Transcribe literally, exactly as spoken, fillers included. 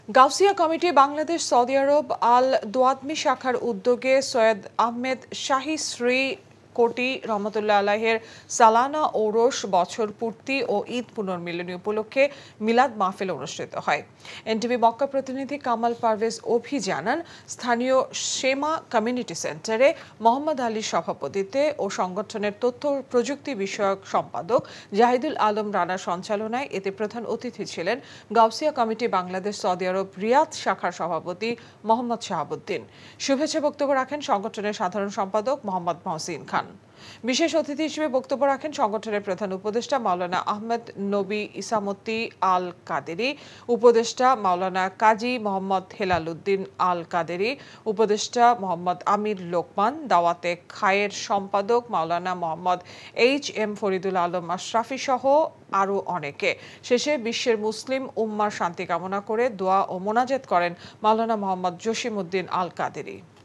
Gausia committee Bangladesh Saudi আরব Al Dawadmi শাখার উদ্যোগে সৈয়দ আহমেদ শাহী শ্রী কোটি রহমতুল্লাহ আলাইহের সালানা ওরস বছর পূর্তি ও ঈদ পুনর্মিলনী উপলক্ষে মিলাদ মাহফিল অনুষ্ঠিত হয়। এনটিভি মক্কা প্রতিনিধি কামাল পারভেজ অভি জানান, স্থানীয় শেমা কমিউনিটি সেন্টারে মোহাম্মদ আলীর সভাপতিত্বে ও সংগঠনের তথ্য প্রযুক্তি বিষয়ক সম্পাদক জাহিদুল আলম রানার সঞ্চালনায় এতে প্রধান অতিথি ছিলেন গাউসিয়া কমিটি বাংলাদেশ সৌদি আরব রিয়াদ শাখার সভাপতি মোহাম্মদ শাহাবুদ্দিন। শুভেচ্ছা বক্তব্য রাখেন সংগঠনের সাধারণ সম্পাদক মোহাম্মদ মহসিন খান। বিশেষ অতিথি হিসেবে বক্তব্য রাখেন সংগঠনের প্রধান উপদেষ্টা মাওলানা আহমেদ নবী ইসামতি আল কাদেরি, উপদেষ্টা মাওলানা কাজী মোহাম্মদ হেলাল উদ্দিন আল কাদেরি, উপদেষ্টা মোহাম্মদ আমির লোকমান, দাওয়াতে খায়ের সম্পাদক মাওলানা মোহাম্মদ এইচ এম ফরিদুল আলম আশরাফি সহ আরও অনেকে। শেষে বিশ্বের মুসলিম উম্মার শান্তি কামনা করে দোয়া ও মোনাজাত করেন মাওলানা মোহাম্মদ জসিম উদ্দিন আল কাদেরি।